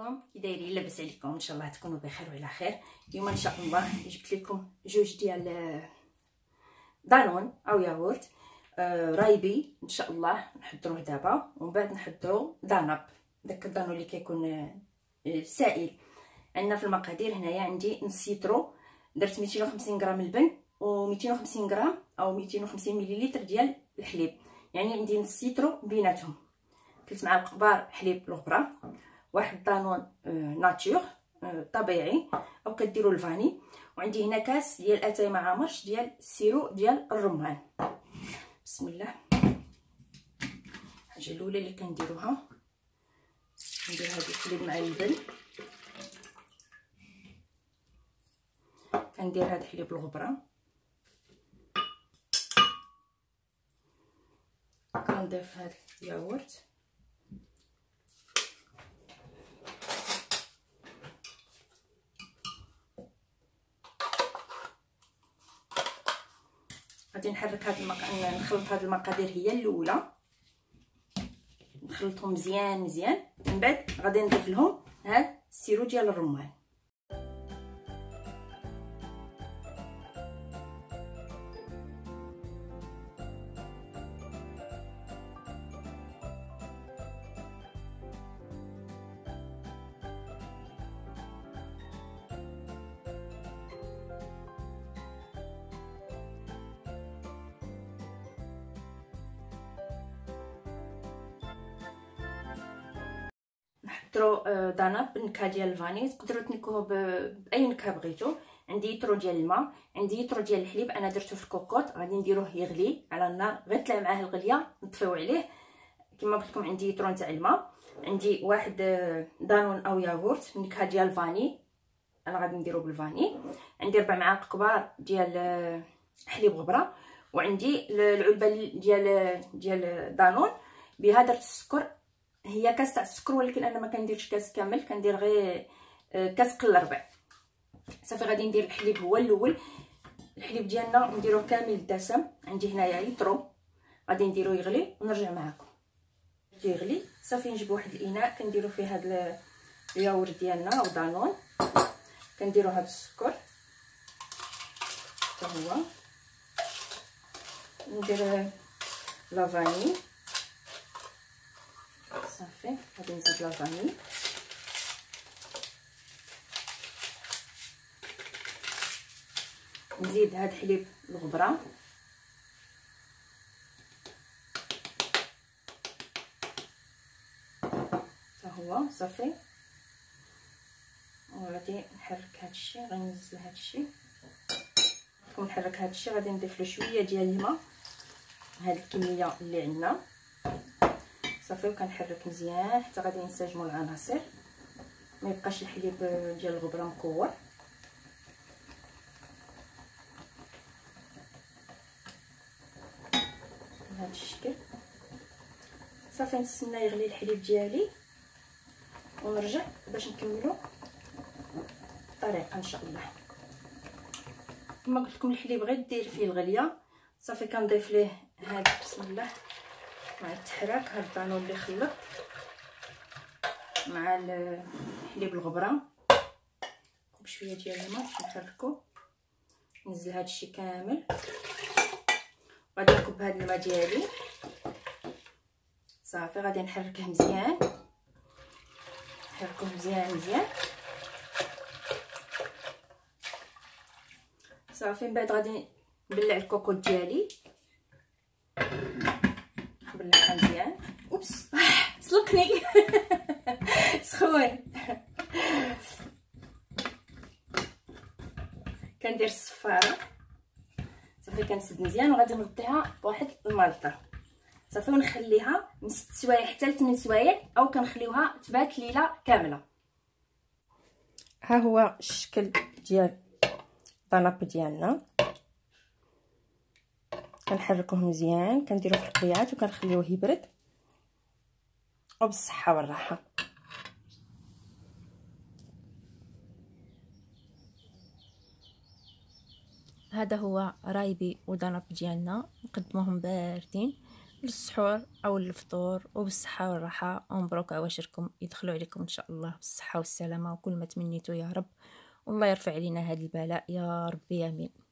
عليكم، كي دايرين؟ لاباس عليكم؟ ان شاء الله تكونوا بخير وعلى خير. اليوم ان شاء الله جبت لكم جوج ديال دانون او ياغورت رايبي. ان شاء الله نحضروه دابا ومن بعد نحضروا داناب، داك الدانون اللي كيكون سائل. عندنا في المقادير هنايا عندي نص لترو، درت 250 غرام البن و 250 غرام او 250 مليلتر ديال الحليب، يعني عندي نص لترو بيناتهم. 3 معالق كبار حليب الغبره، واحد دانون ناتور طبيعي او كديروا الفاني، وعندي هنا كاس ديال اتاي ما عامرش ديال السيرو ديال الرمان. بسم الله. الحاجه الاولى اللي كنديروها ندير هذا الحليب مع اللبن، كندير هذا الحليب الغبره، كنضيف هذا الياغورت، غادي نحرك هاد نخلط هاد المقادير هي الاولى، نخلطهم مزيان مزيان، من بعد غادي نضيف لهم هاد السيرو ديال الرمان. نحضروا داناب بالنكهه ديال الفاني، تقدروا تنكهوه باي نكهه بغيتو. عندي يترو ديال الماء، عندي يترو ديال الحليب، انا درته في الكوكوط، غادي نديروه يغلي على النار، غير طلع معاه الغليه نطفيو عليه. كما قلت لكم عندي يترو تاع الماء، عندي واحد دانون او ياغورت بالنكهه ديال الفاني، انا غادي نديرو بالفاني. عندي 4 معالق كبار ديال حليب غبره، وعندي العلبه ديال دانون بها درت السكر، هي كاس تاع السكر، ولكن انا ما كنديرش كاس كامل، كندير غير كاس قل ربع. صافي غادي ندير الحليب هو الاول، الحليب ديالنا نديروه كامل دسم. عندي هنايا يترو، غادي نديرو يغلي ونرجع معكم. يغلي صافي نجيب واحد الاناء كنديرو فيه هذا الياغورت ديالنا او دانون، كنديرو هذا السكر حتى هو، ندير لافاني، صافي غادي نزيد لافاني، نزيد هاد الحليب الغبره، حتى هو صافي. وغادي نحرك هاد الشيء، غنزل هاد الشيء، ونحرك هاد الشيء. غادي نضيف له شويه ديال الماء، هاد الكميه اللي عندنا صافي، وكنحرك مزيان حتى غادي ينسجموا العناصر، ما يبقاش الحليب ديال الغبره مكور. بهذا الشكل صافي نستنى يغلي الحليب ديالي ونرجع باش نكملوا الطريقه ان شاء الله. كما قلت لكم الحليب غير دير فيه الغليه، صافي كنضيف ليه هذا بسم الله مع التحراك، هاد الدانون اللي خلط مع الحليب الغبره بشويه ديال الماء باش نحركو. ننزل هاد الشيء كامل، غادي نكب هاد الماء ديالي، صافي غادي نحركه مزيان، نحركوه مزيان مزيان صافي. من بعد غادي نبلع الكوكوط ديالي، نبلعها مزيان. اوبس سلقني سخون. كندير الصفاره، صافي كنسد مزيان، وغادي نغطيها بواحد المالطه صافي، ونخليها من 6 سوايع حتى ل 8 سوايع، او كنخليوها تبات ليله كامله. ها هو الشكل ديال الطناب ديالنا، كنحركوه مزيان، كنديروه في القيعات وكنخليوه يبرد، وبالصحه والراحه. هذا هو رايبي وداناب ديالنا، نقدموهم باردين للسحور او الفطور، وبالصحه والراحه، ومبروك عواشركم يدخلوا عليكم ان شاء الله بالصحه والسلامه وكل ما تمنيتوا يا رب، والله يرفع علينا هذا البلاء يا ربي امين.